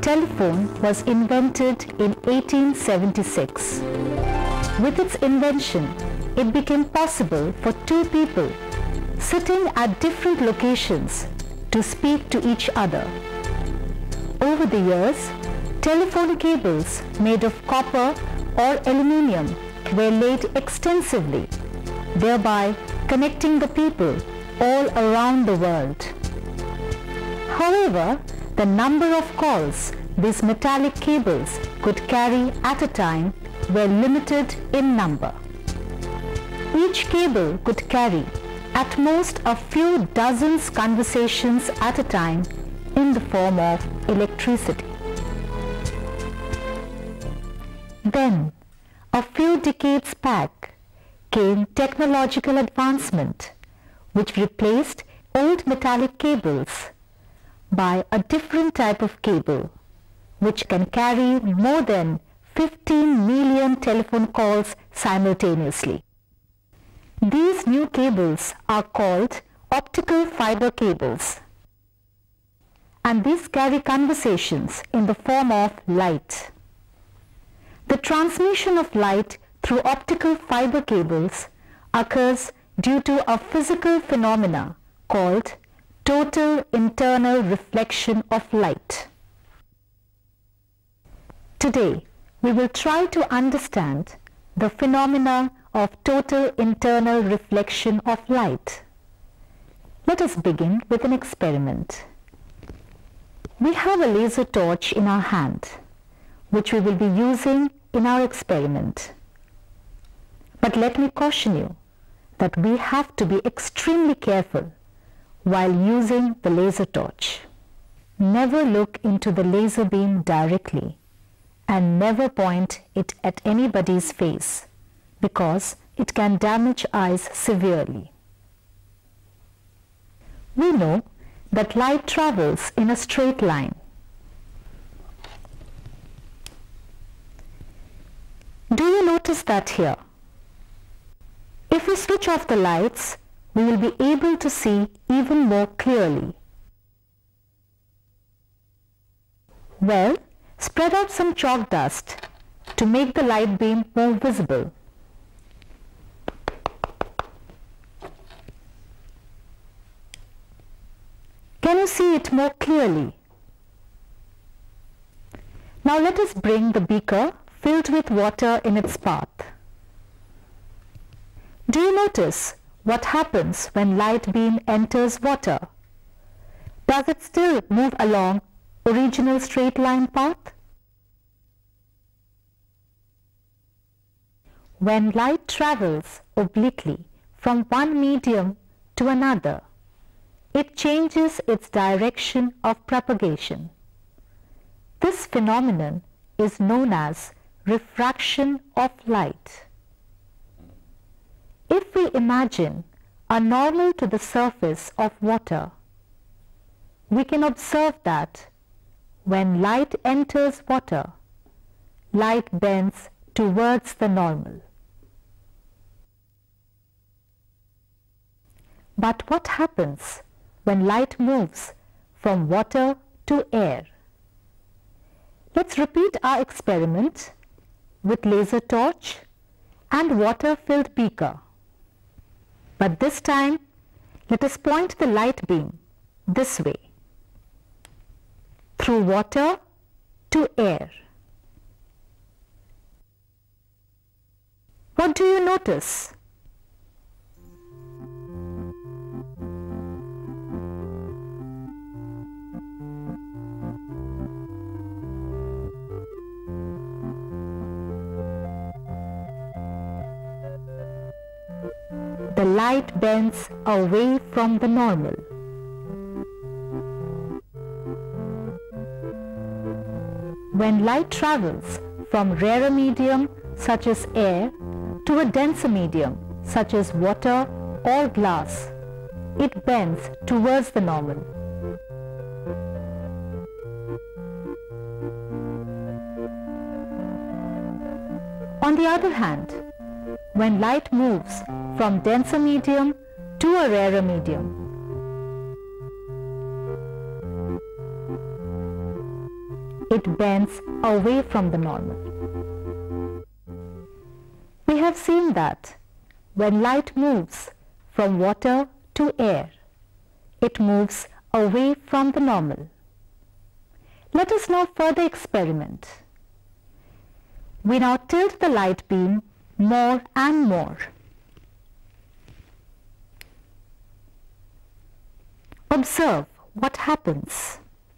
telephone was invented in 1876. With its invention, it became possible for two people sitting at different locations to speak to each other. Over the years, telephone cables made of copper or aluminium were laid extensively, thereby connecting the people all around the world. However, the number of calls these metallic cables could carry at a time were limited in number. Each cable could carry at most a few dozens conversations at a time in the form of electricity. Then, a few decades back, came technological advancement, which replaced old metallic cables by a different type of cable, which can carry more than 15 million telephone calls simultaneously. These new cables are called optical fiber cables, and these carry conversations in the form of light. The transmission of light through optical fiber cables occurs due to a physical phenomena called total internal reflection of light. Today, we will try to understand the phenomena of total internal reflection of light. Let us begin with an experiment. We have a laser torch in our hand, which we will be using in our experiment. But let me caution you that we have to be extremely careful while using the laser torch. Never look into the laser beam directly and never point it at anybody's face, because it can damage eyes severely. We know that light travels in a straight line. Do you notice that here? If we switch off the lights, we will be able to see even more clearly. Well, spread out some chalk dust to make the light beam more visible. Can you see it more clearly? Now let us bring the beaker filled with water in its path. Do you notice what happens when light beam enters water? Does it still move along original straight line path? When light travels obliquely from one medium to another, it changes its direction of propagation. This phenomenon is known as refraction of light. If we imagine a normal to the surface of water, we can observe that when light enters water, light bends towards the normal. But what happens when light moves from water to air? Let's repeat our experiment with laser torch and water-filled beaker. But this time, let us point the light beam this way, through water to air. What do you notice? The light bends away from the normal. When light travels from rarer medium such as air to a denser medium such as water or glass, it bends towards the normal. On the other hand, when light moves from denser medium to a rarer medium, it bends away from the normal. We have seen that when light moves from water to air, it moves away from the normal. Let us now further experiment. We now tilt the light beam more and more. Observe what happens.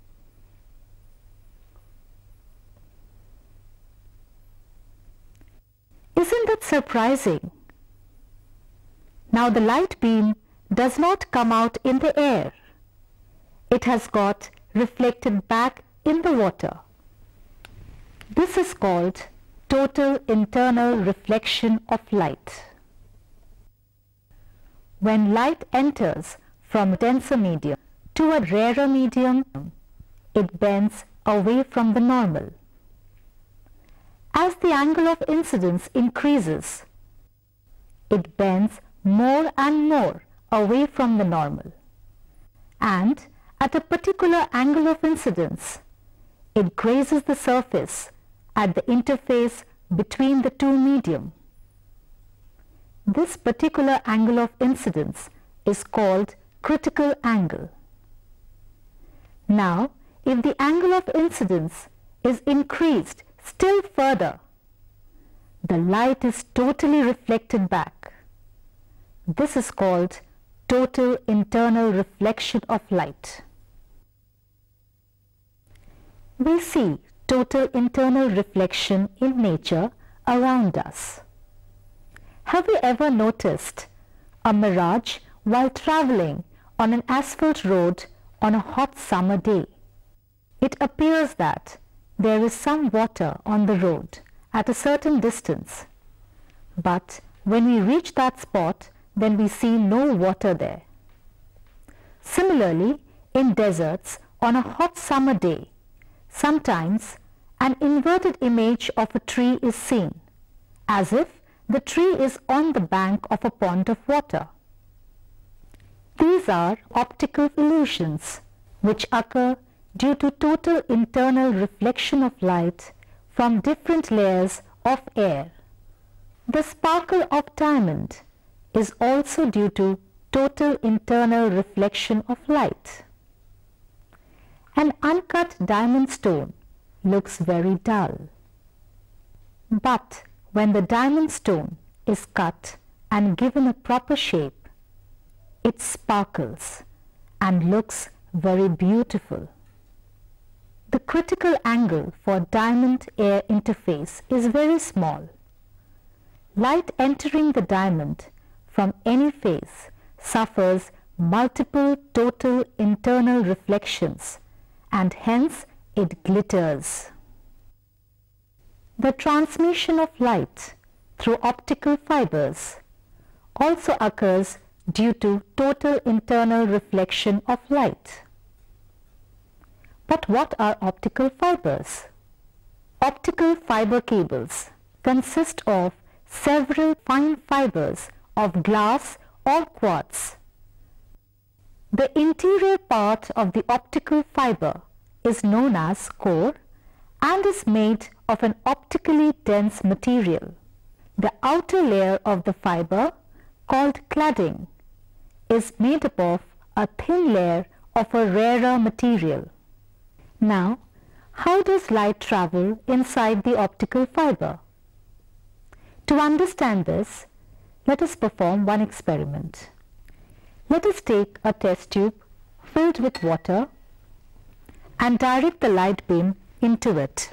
Isn't that surprising? Now the light beam does not come out in the air. It has got reflected back in the water. This is called total internal reflection of light. When light enters from a denser medium to a rarer medium, it bends away from the normal. As the angle of incidence increases, it bends more and more away from the normal, and at a particular angle of incidence, it grazes the surface at the interface between the two medium. This particular angle of incidence is called critical angle. Now, if the angle of incidence is increased still further, the light is totally reflected back. This is called total internal reflection of light. We see total internal reflection in nature around us. Have you ever noticed a mirage while traveling on an asphalt road on a hot summer day? It appears that there is some water on the road at a certain distance, but when we reach that spot, then we see no water there. Similarly, in deserts on a hot summer day, sometimes an inverted image of a tree is seen, as if the tree is on the bank of a pond of water. These are optical illusions which occur due to total internal reflection of light from different layers of air. The sparkle of diamond is also due to total internal reflection of light. An uncut diamond stone looks very dull. But when the diamond stone is cut and given a proper shape, it sparkles and looks very beautiful. The critical angle for diamond-air interface is very small. Light entering the diamond from any face suffers multiple total internal reflections, and hence it glitters. The transmission of light through optical fibers also occurs due to total internal reflection of light. But what are optical fibers? Optical fiber cables consist of several fine fibers of glass or quartz. The interior part of the optical fiber is known as core and is made of an optically dense material. The outer layer of the fiber, called cladding, is made up of a thin layer of a rarer material. Now, how does light travel inside the optical fiber? To understand this, let us perform one experiment. Let us take a test tube filled with water and direct the light beam into it.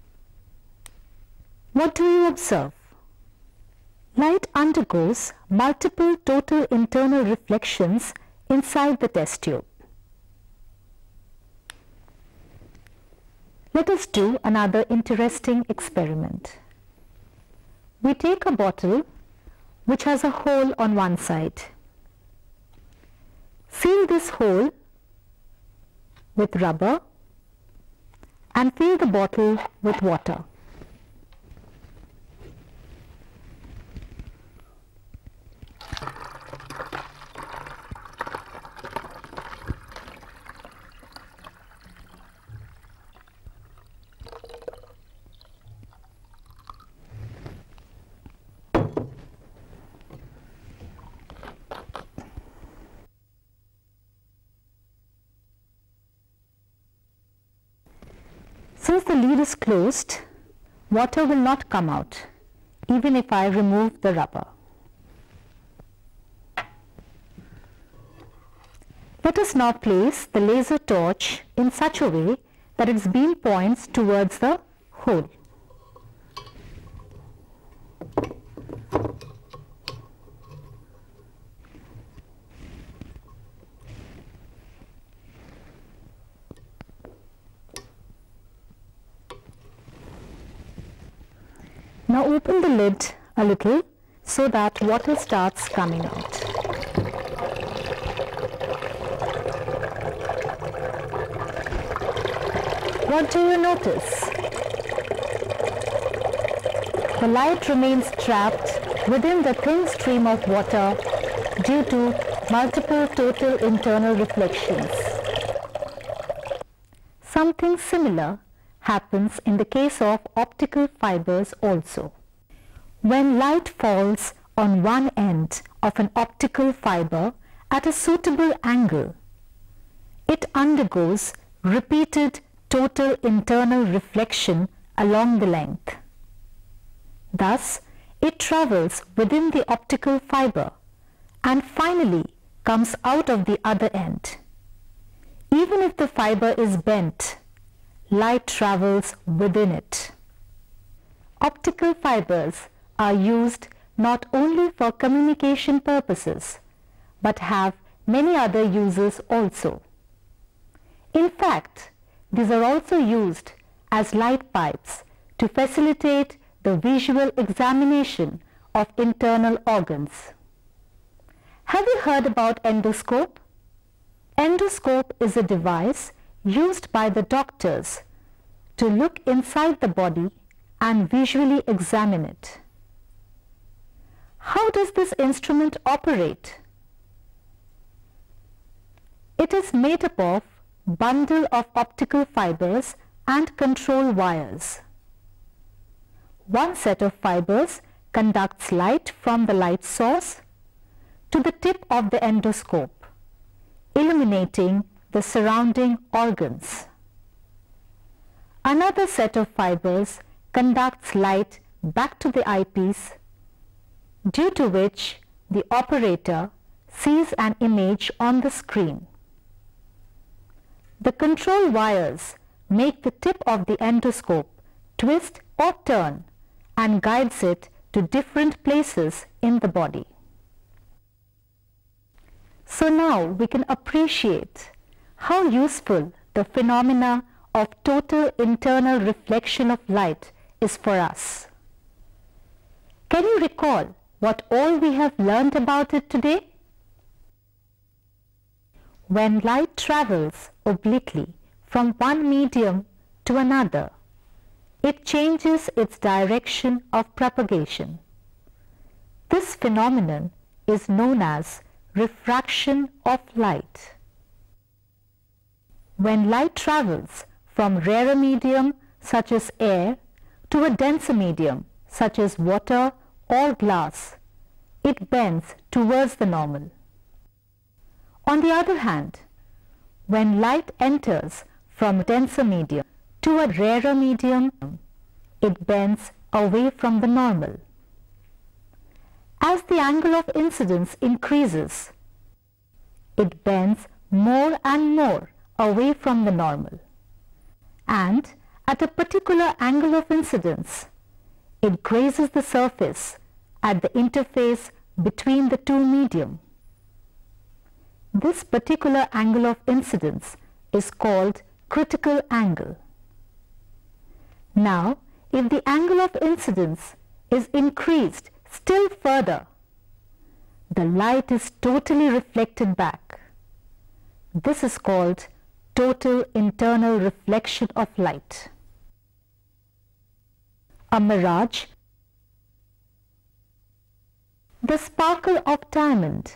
What do you observe? Light undergoes multiple total internal reflections inside the test tube. Let us do another interesting experiment. We take a bottle which has a hole on one side. Seal this hole with rubber and fill the bottle with water. Since the lid is closed, water will not come out even if I remove the rubber. Let us now place the laser torch in such a way that its beam points towards the hole. Now open the lid a little so that water starts coming out. What do you notice? The light remains trapped within the thin stream of water due to multiple total internal reflections. Something similar happens in the case of optical fibers also. When light falls on one end of an optical fiber at a suitable angle, it undergoes repeated total internal reflection along the length. Thus, it travels within the optical fiber and finally comes out of the other end. Even if the fiber is bent, light travels within it. Optical fibers are used not only for communication purposes, but have many other uses also. In fact, these are also used as light pipes to facilitate the visual examination of internal organs. Have you heard about endoscope? Endoscope is a device used by the doctors to look inside the body and visually examine it. How does this instrument operate? It is made up of bundle of optical fibers and control wires. One set of fibers conducts light from the light source to the tip of the endoscope, illuminating the surrounding organs. Another set of fibers conducts light back to the eyepiece, due to which the operator sees an image on the screen. The control wires make the tip of the endoscope twist or turn and guides it to different places in the body. So now we can appreciate how useful the phenomena of total internal reflection of light is for us. Can you recall what all we have learned about it today? When light travels obliquely from one medium to another, it changes its direction of propagation. This phenomenon is known as refraction of light. When light travels from rarer medium such as air to a denser medium such as water or glass, it bends towards the normal. On the other hand, when light enters from a denser medium to a rarer medium, it bends away from the normal. As the angle of incidence increases, it bends more and more away from the normal, and at a particular angle of incidence, it grazes the surface at the interface between the two medium. This particular angle of incidence is called critical angle. Now, if the angle of incidence is increased still further, the light is totally reflected back. This is called total internal reflection of light. A mirage. The sparkle of diamond.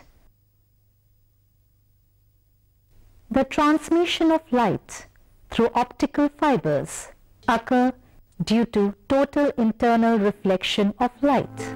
The transmission of light through optical fibers occur due to total internal reflection of light.